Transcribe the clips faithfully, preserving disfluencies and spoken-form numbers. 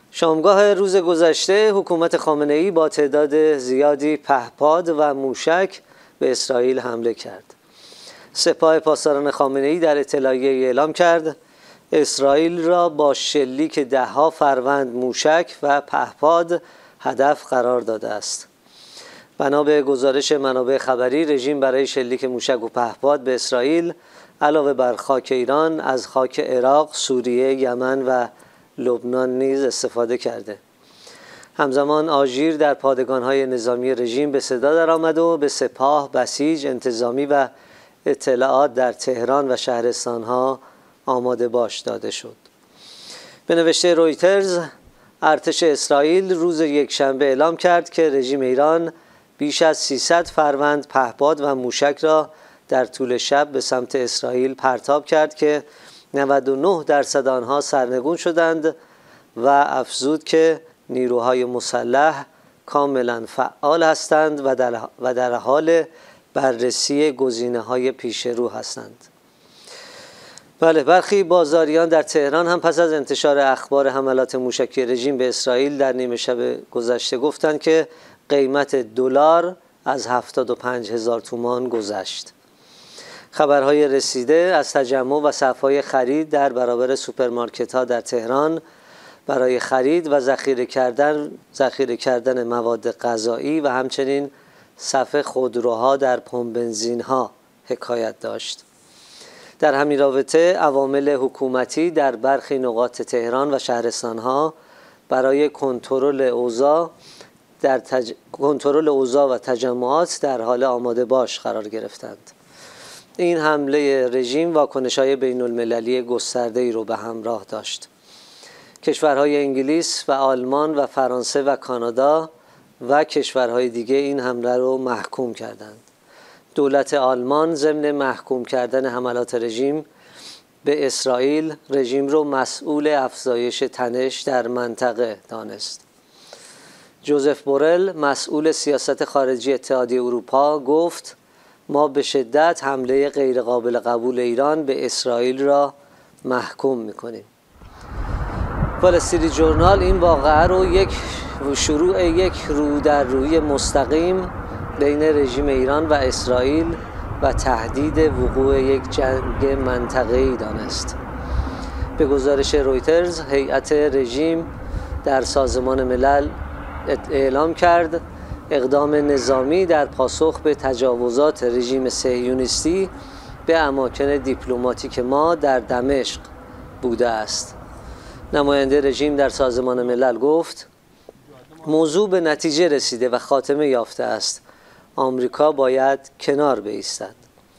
شامگاه روز گذشته حکومت خامنه‌ای با تعداد زیادی پهپاد و موشک به اسرائیل حمله کرد. سپاه پاسداران خامنه‌ای در اطلاعیه‌ای اعلام کرد اسرائیل را با شلیک ده‌ها فروند موشک و پهپاد هدف قرار داده است. بنا به گزارش منابع خبری، رژیم برای شلیک موشک و پهپاد به اسرائیل علاوه بر خاک ایران از خاک عراق، سوریه، یمن و لبنان نیز استفاده کرده. همزمان آژیر در پادگان‌های نظامی رژیم به صدا درآمد و به سپاه، بسیج، انتظامی و اطلاعات در تهران و شهرستان‌ها آماده باش داده شد. به نوشته رویترز، ارتش اسرائیل روز یکشنبه اعلام کرد که رژیم ایران بیش از سیصد فروند پهپاد و موشک را در طول شب به سمت اسرائیل پرتاب کرد که نود و نه درصد آنها سرنگون شدند و افزود که نیروهای مسلح کاملا فعال هستند و در, و در حال بررسی گزینه‌های پیش رو هستند. بله، برخی بازاریان در تهران هم پس از انتشار اخبار حملات موشکی رژیم به اسرائیل در نیمه شب گذشته گفتند که قیمت دلار از هفتاد و پنج هزار تومان گذشت. خبرهای رسیده از تجمع و صف‌های خرید در برابر سوپرمارکت‌ها در تهران برای خرید و ذخیره کردن ذخیره کردن مواد غذایی و همچنین صف خودروها در پمپ بنزین‌ها حکایت داشت. در همین رابطه عوامل حکومتی در برخی نقاط تهران و شهرستان‌ها برای کنترل اوضاع در تج... کنترل اوضاع و تجمعات در حال آماده باش قرار گرفتند. این حمله رژیم واکنش‌های بین‌المللی گسترده‌ای رو به همراه داشت. کشورهای انگلیس و آلمان و فرانسه و کانادا و کشورهای دیگه این حمله رو محکوم کردند. دولت آلمان ضمن محکوم کردن حملات رژیم به اسرائیل، رژیم رو مسئول افزایش تنش در منطقه دانست. جوزف بورل، مسئول سیاست خارجی اتحادیه اروپا، گفت ما به شدت حمله غیرقابل قبول ایران به اسرائیل را محکوم می‌کنیم. وال استریت جورنال این واقعه رو یک شروع یک رو در روی مستقیم بین رژیم ایران و اسرائیل و تهدید وقوع یک جنگ منطقه‌ای دانست. به گزارش رویترز، هیئت رژیم در سازمان ملل اعلام کرد اقدام نظامی در پاسخ به تجاوزات رژیم صهیونیستی به اماکن دیپلماتیک ما در دمشق بوده است. نماینده رژیم در سازمان ملل گفت موضوع به نتیجه رسیده و خاتمه یافته است. آمریکا باید کنار بایستد.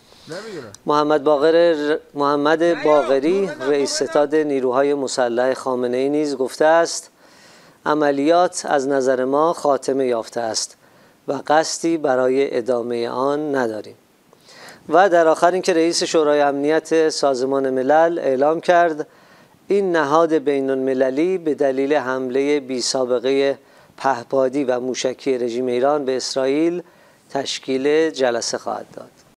محمد باقر محمد باقری، رئیس ستاد نیروهای مسلح خامنه‌ای نیز گفته است عملیات از نظر ما خاتمه یافته است و قصدی برای ادامه آن نداریم. و در آخر اینکه رئیس شورای امنیت سازمان ملل اعلام کرد این نهاد بین‌المللی به دلیل حمله بی سابقه پهپادی و موشکی رژیم ایران به اسرائیل تشکیل جلسه خواهد داد.